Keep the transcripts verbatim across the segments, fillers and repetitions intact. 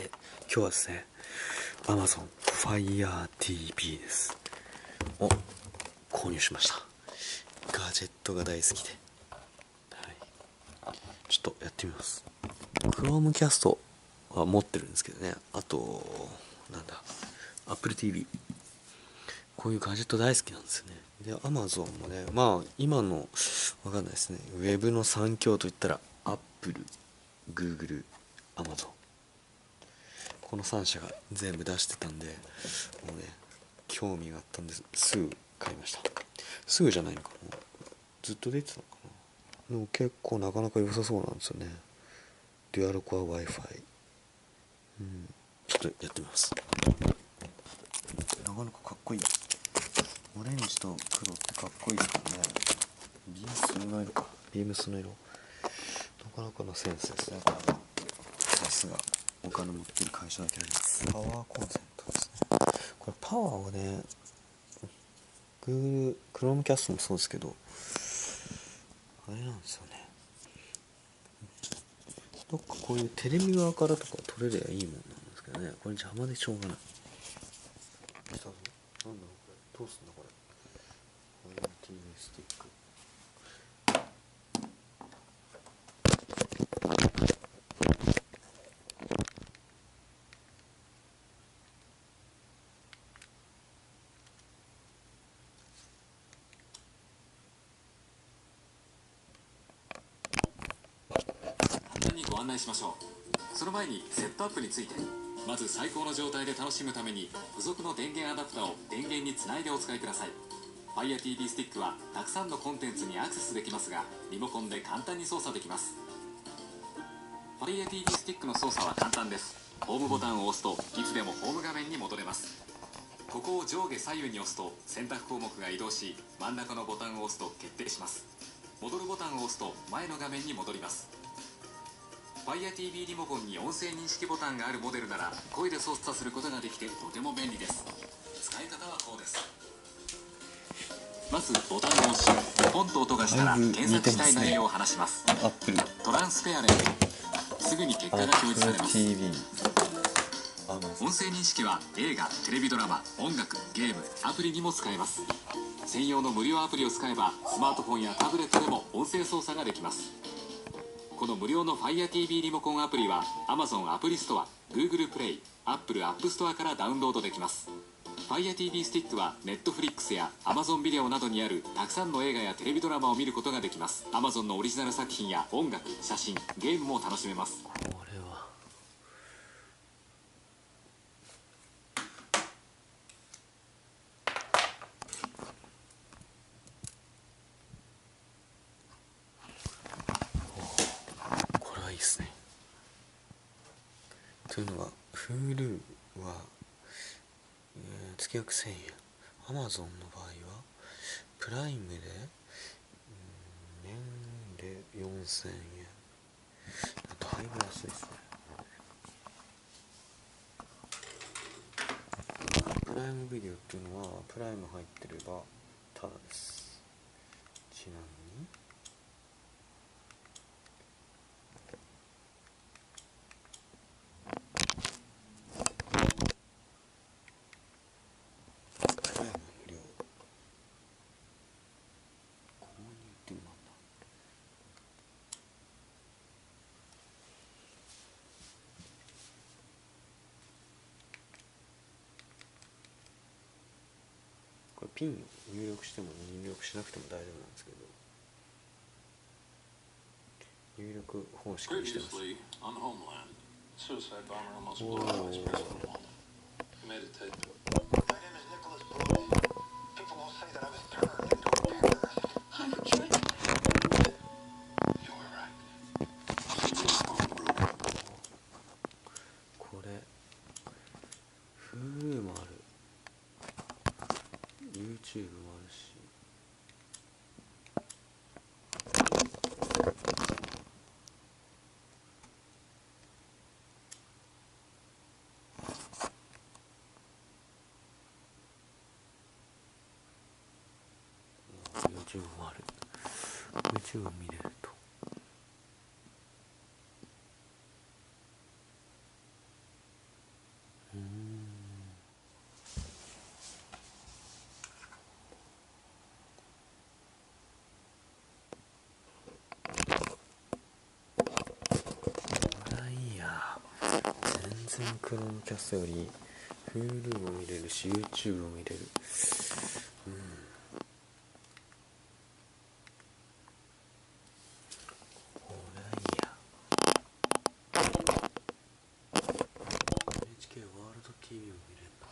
で今日はですね Amazon Fire ティービー ですを購入しました。ガジェットが大好きで、はい、ちょっとやってみます。 Chromecast は持ってるんですけどね、あとなんだ Apple ティービー、 こういうガジェット大好きなんですよね。で Amazon もね、まあ今のわかんないですね、ウェブの三強といったら Apple、 Google、 Amazon、このさん社が全部出してたんで、もうね興味があったんです、すぐ買いました。すぐじゃないのかな、ずっと出てたのかな。でも結構なかなか良さそうなんですよね。デュアルコア Wi-Fi、うん、ちょっとやってみます。なかなかかっこいい。オレンジと黒ってかっこいいですからね。ビームスの色か、ビームスの色、なかなかのセンスですね。これはさすがお金持ってる会社だけあります。パワーコンセントですね。これパワーをね Google Chromecast もそうですけどあれなんですよね、どっかこういうテレビ側からとか撮れればいいもんなんですけどね、これ邪魔でしょうがない。来たぞ、なんだろうこれ、どうすんだこれ。 ティーブイ スティック、 簡単にご案内しましょう。その前にセットアップについて。まず最高の状態で楽しむために付属の電源アダプターを電源につないでお使いください。 Fire ティービー スティックはたくさんのコンテンツにアクセスできますが、リモコンで簡単に操作できます。 Fire ティービー スティックの操作は簡単です。ホームボタンを押すといつでもホーム画面に戻れます。ここを上下左右に押すと選択項目が移動し、真ん中のボタンを押すと決定します。戻るボタンを押すと前の画面に戻ります。Fire ティービー リモコンに音声認識ボタンがあるモデルなら声で操作することができてとても便利です。使い方はこうです。まずボタンを押し、ポンと音がしたら検索したい内容を話します。 Apple トランスペアレント、すぐに結果が表示されます。 ティービー、 音声認識は映画、テレビドラマ、音楽、ゲーム、アプリにも使えます。専用の無料アプリを使えばスマートフォンやタブレットでも音声操作ができます。この無料の Fire ティービー リモコンアプリは Amazon アプリストア、Google プレイ、Apple アップストアからダウンロードできます。 Fire ティービー スティックは Netflix や Amazon ビデオなどにあるたくさんの映画やテレビドラマを見ることができます。 Amazon のオリジナル作品や音楽、写真、ゲームも楽しめます。 これはこれはいいですね。というのは Hulu は、えー、月額せんえん、 Amazon の場合はプライムで、うん、年でよんせんえん、だいぶ安いですね。プライムビデオっていうのはプライム入ってればタダです。ちなみにプライム無料、購入ってなんだ。これピン入力しても入力しなくても大丈夫なんですけど、入力方式にしてます。おお、これ Hulu もある、 YouTube もあるし、YouTube もある、 YouTube 見れると。 然クロームキャストより Hulu も見れるし YouTube も見れる。うん、これはいいや。 エヌエイチケー ワールド ティーブイ も見れるな。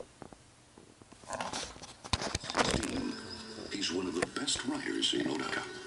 He's one of the best writers in Odaka.